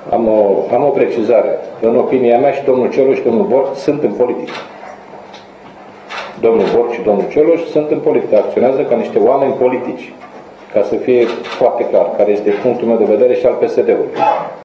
Am o precizare. În opinia mea și domnul Cioloș și domnul Bor sunt în politică. Domnul Bor și domnul Cioloș sunt în politică, acționează ca niște oameni politici. Ca să fie foarte clar, care este punctul meu de vedere și al PSD-ului.